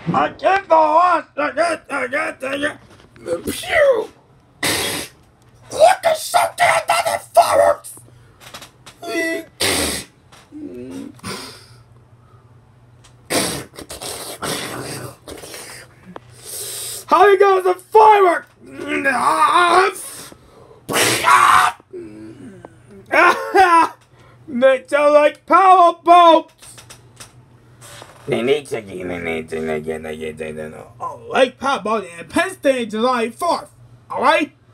I can't go on. Pew! Look at something that it fireworks. How you goes the fireworks? They sound like power boats. They need to get like power boat in Penn State July 4th. Alright?